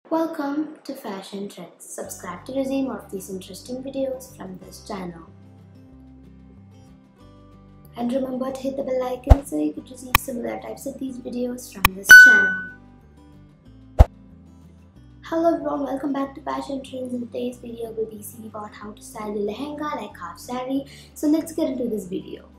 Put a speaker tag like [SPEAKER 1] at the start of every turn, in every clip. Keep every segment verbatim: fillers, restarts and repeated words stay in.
[SPEAKER 1] Welcome to Fashion Trends. Subscribe to receive more of these interesting videos from this channel. And remember to hit the bell icon so you could receive similar types of these videos from this channel. Hello everyone, welcome back to Fashion Trends. In today's video we'll be seeing about how to style the lehenga like half saree. So let's get into this video.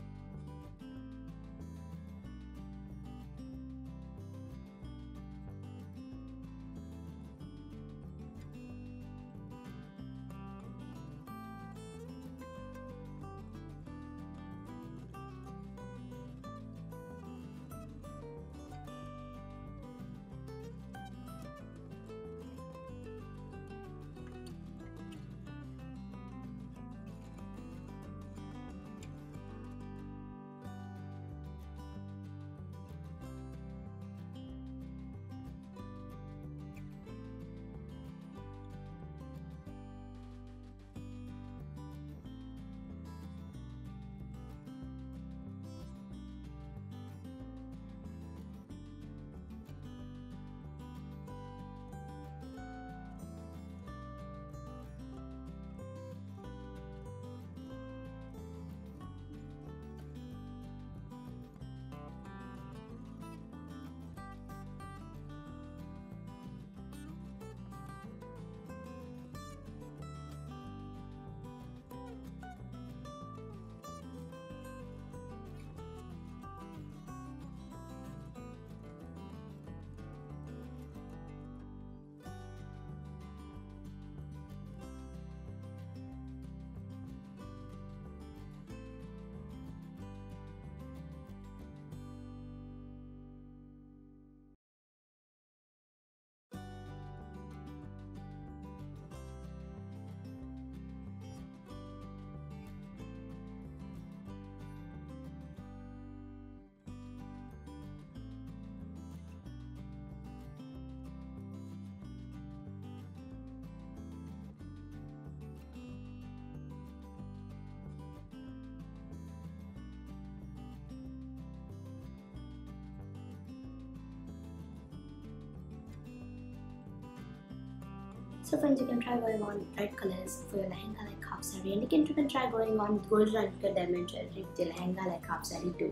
[SPEAKER 1] So friends, you can try going on red colors for your lehenga like half saree, and you can even try going on gold and diamond jewelry with your lehenga like half saree too.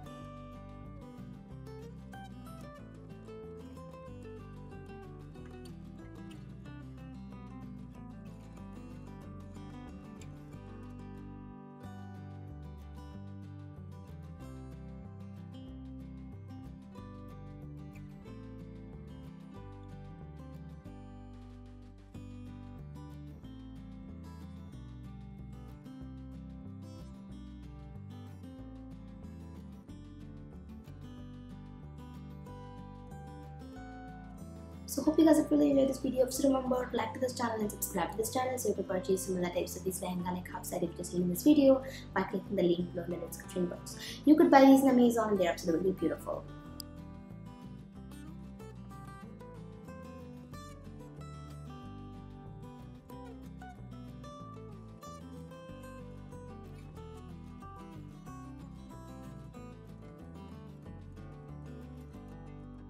[SPEAKER 1] So hope you guys have really enjoyed this video. So remember to like to this channel and subscribe to this channel so you can purchase similar types of these lehenga like half saree which is seen in this video by clicking the link below in the description box. You could buy these on Amazon and they're absolutely beautiful.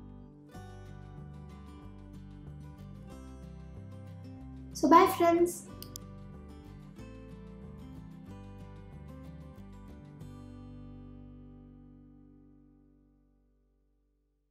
[SPEAKER 1] So bye friends.